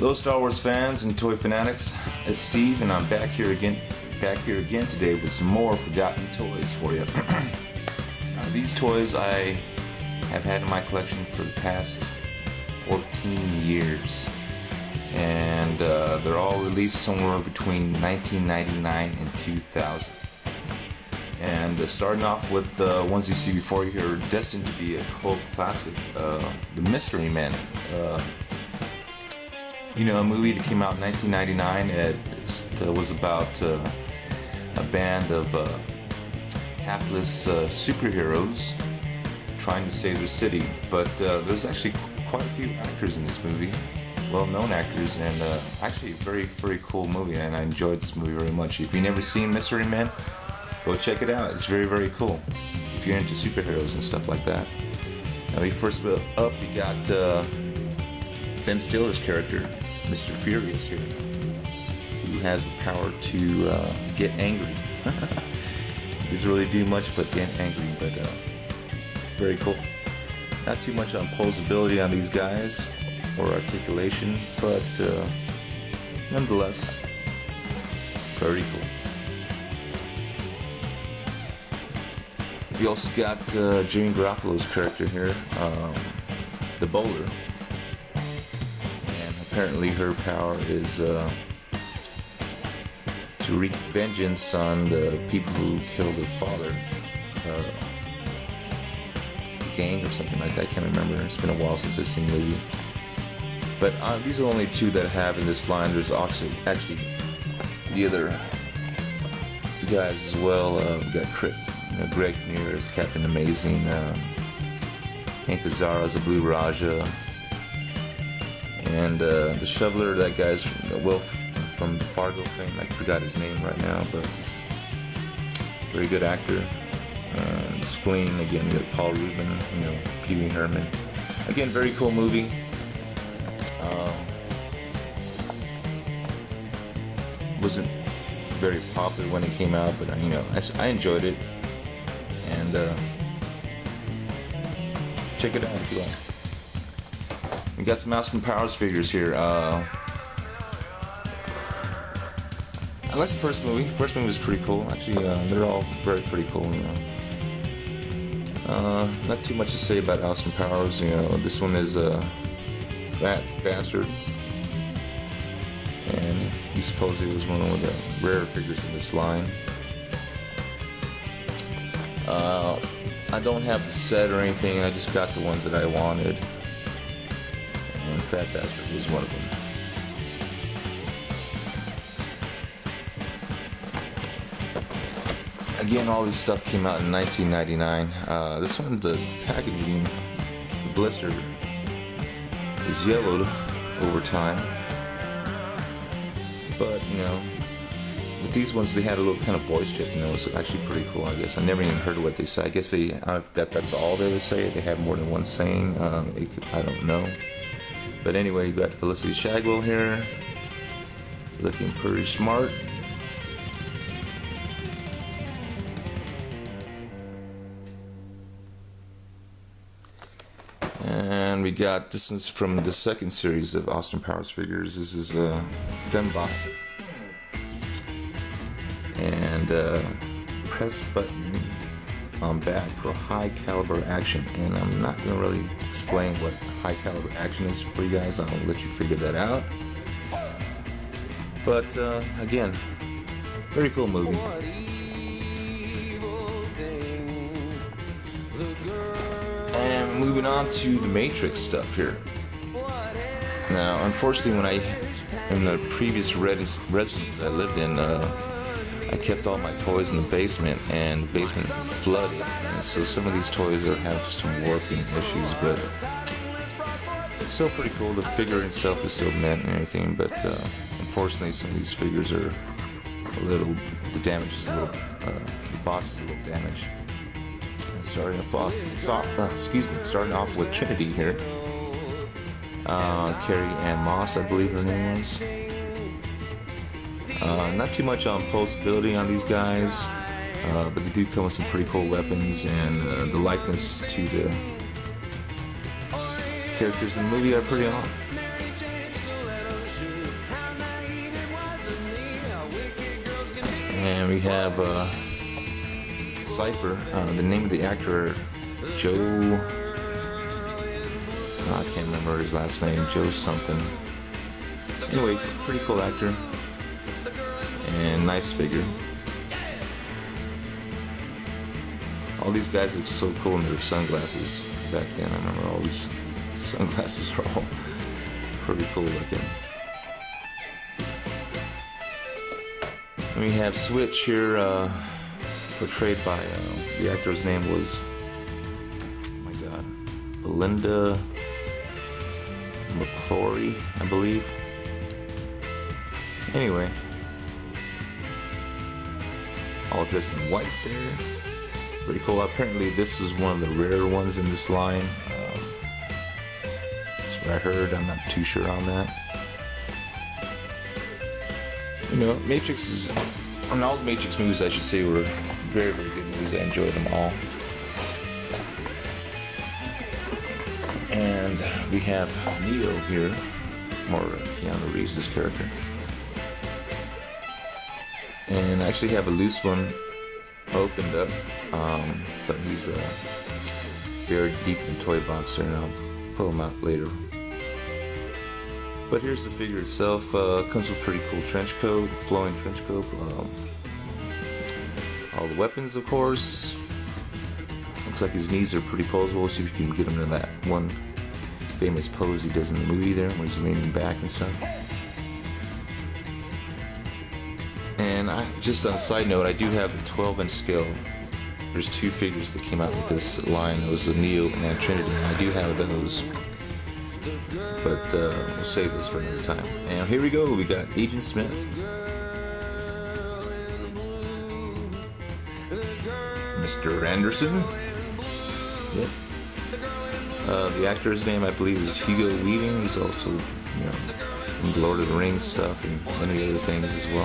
Hello Star Wars fans and toy fanatics, it's Steve and I'm back here again today with some more forgotten toys for you. These toys I have had in my collection for the past 14 years and they're all released somewhere between 1999 and 2000. And starting off with the ones you see before you here are destined to be a cult classic, The Mystery Men. You know, a movie that came out in 1999. It was about a band of hapless superheroes trying to save the city. But there's actually quite a few actors in this movie, well-known actors, and actually a very, very cool movie. And I enjoyed this movie very much. If you've never seen Mystery Men, go check it out. It's very, very cool if you're into superheroes and stuff like that. Now, first up, you got Ben Stiller's character, Mr. Furious here, who has the power to get angry. He doesn't really do much but get angry, but very cool. Not too much on posability on these guys or articulation, but nonetheless, very cool. We also got Janeane Garofalo's character here, the Bowler. Apparently her power is to wreak vengeance on the people who killed her father. Gang or something like that, I can't remember. It's been a while since I've seen the movie. But these are the only two that I have in this line. There's actually the other guys as well. We got Greg Kinnear as Captain Amazing, Hank Azaria as the Blue Raja. And the shoveler, that guy's Wilf from Fargo fame. I forgot his name right now, but very good actor. Spleen, again, you got Paul Rubin, you know, Pee Wee Herman. Again, very cool movie. Wasn't very popular when it came out, but you know, I enjoyed it. And check it out if you like. We got some Austin Powers figures here. I like the first movie. The first movie was pretty cool. Actually, they're all pretty cool. You know, not too much to say about Austin Powers. You know, this one is a fat bastard, and he supposedly was one of the rare figures in this line. I don't have the set or anything. I just got the ones that I wanted. And Fat Bastard was one of them. Again, all this stuff came out in 1999. This one, the packaging, the blister, is yellowed over time. But, you know, with these ones, they had a little kind of voice chip, you know, it's actually pretty cool, I guess. I never even heard of what they say. I guess they, I don't know if that's all they say. They have more than one saying. I don't know. But anyway, you got Felicity Shagwell here, looking pretty smart. And we got, this is from the second series of Austin Powers figures. This is Fembot. And press button on back for high caliber action. And I'm not going to really explain what high caliber action is for you guys. I'll let you figure that out. But again, very cool movie. And moving on to the Matrix stuff here. Now, unfortunately, in the previous residence that I lived in, I kept all my toys in the basement, and the basement flooded. And so some of these toys have some warping issues, but it's still pretty cool. The figure itself is still mint and everything, but unfortunately some of these figures are a little, the damage is a little, the box is a little damaged. And starting off with Trinity here. Carrie Ann Moss, I believe her name is. Not too much on posability on these guys, but they do come with some pretty cool weapons, and the likeness to the characters in the movie are pretty on. And we have Cypher. The name of the actor, Joe. I can't remember his last name. Joe something. Anyway, pretty cool actor. And nice figure. All these guys look so cool in their sunglasses back then. I remember all these sunglasses were all pretty cool looking. And we have Switch here, portrayed by, the actor's name was, oh my god, Belinda McCrory, I believe. Anyway, all dressed in white there. Pretty cool. Apparently this is one of the rare ones in this line. That's what I heard. I'm not too sure on that. You know, Matrix is, and all the Matrix movies I should say were very, very good movies. I enjoyed them all. And we have Neo here, or Keanu Reeves' character. And I actually have a loose one opened up, but he's buried deep in the toy box there, and I'll pull him out later. But here's the figure itself. Comes with a pretty cool trench coat, flowing trench coat. All the weapons, of course. Looks like his knees are pretty poseable, so you can get him in that one famous pose he does in the movie there, when he's leaning back and stuff. And just on a side note, I do have the 12-inch scale. There's two figures that came out with this line. It was the Neo and Trinity, and I do have those. But we'll save those for another time. And here we go. We got Agent Smith. Mr. Anderson. Yep. The actor's name, I believe, is Hugo Weaving. He's also, you know, in Lord of the Rings stuff and many other things as well.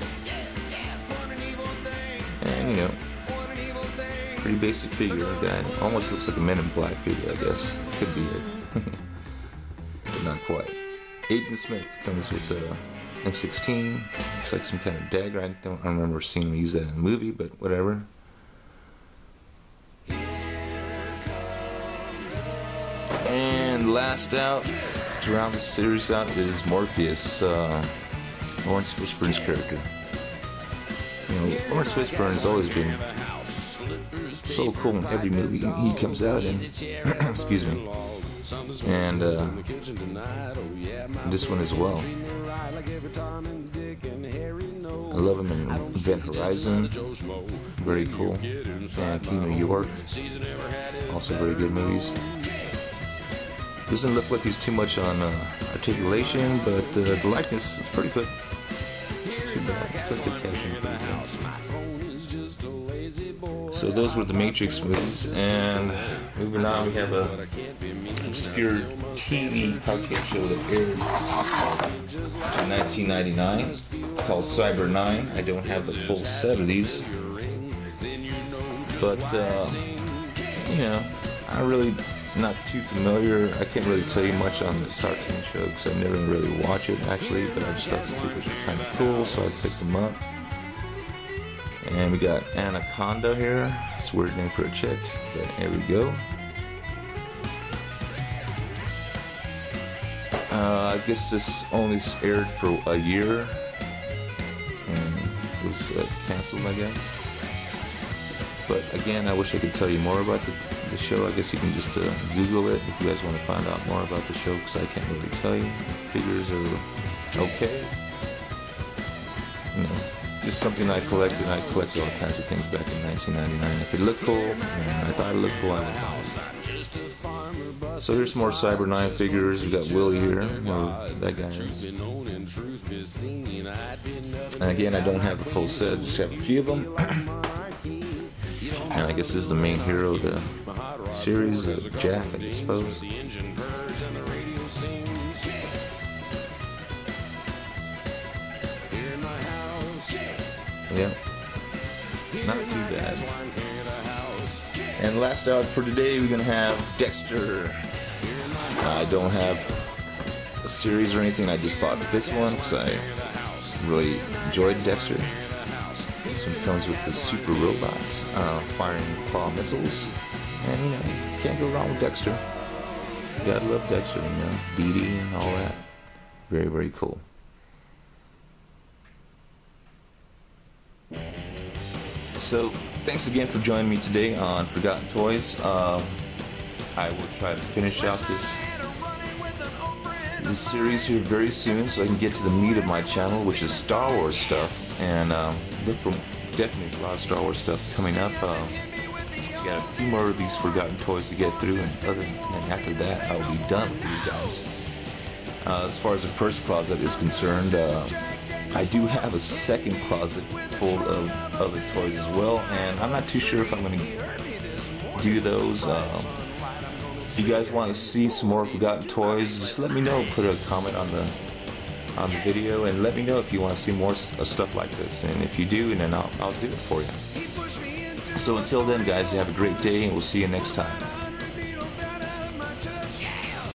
And, you know, pretty basic figure. Guy almost looks like a Men in Black figure, I guess. Could be it. But not quite. Agent Smith comes with the M16. Looks like some kind of dagger. I don't remember seeing him use that in the movie, but whatever. And last out, to round the series out, is Morpheus, Lawrence Fishburne's character. You know, Lawrence Fishburne has always been so cool in every movie he comes out in. Excuse me. And this one as well. I love him in Event Horizon. Very cool. And King New York. Also very good movies. Doesn't look like he's too much on articulation, but the likeness is pretty good. Too bad. Just good catching. So those were the Matrix movies, and moving on, we have a obscure TV cartoon show that aired in 1999 called Cyber 9. I don't have the full set of these, but you know, I'm really not too familiar. I can't really tell you much on the cartoon show because I never really watch it actually, but I just thought the figures were kind of cool, so I picked them up. And we got Anaconda here. It's a weird name for a chick, but here we go. I guess this only aired for a year and was canceled, I guess. But again, I wish I could tell you more about the show. I guess you can just Google it if you guys want to find out more about the show, because I can't really tell you. The figures are okay. You know, just something I collected. I collected all kinds of things back in 1999. If it looked cool, and I thought it looked cool, I would buy it. So here's some more Cyber 9 figures. We got Willie here, that guy is. And again, I don't have the full set, just have a few of them. And I guess this is the main hero of the series, Jack, I suppose. Yeah, not too bad. And last out for today, we're gonna have Dexter. I don't have a series or anything. I just bought this one because I really enjoyed Dexter. This one comes with the super robot firing claw missiles, and you know, can't go wrong with Dexter. You gotta love Dexter, you know, Dee Dee and all that. Very, very cool. So, thanks again for joining me today on Forgotten Toys. I will try to finish out this series here very soon, so I can get to the meat of my channel, which is Star Wars stuff. And look for definitely a lot of Star Wars stuff coming up. Got a few more of these Forgotten Toys to get through, and after that, I will be done with these guys. As far as the first closet is concerned, I do have a second closet full of other toys as well, and I'm not too sure if I'm going to do those. If you guys want to see some more Forgotten Toys, just let me know. Put a comment on the video, and let me know if you want to see more stuff like this. And if you do, then I'll do it for you. So until then, guys, have a great day, and we'll see you next time.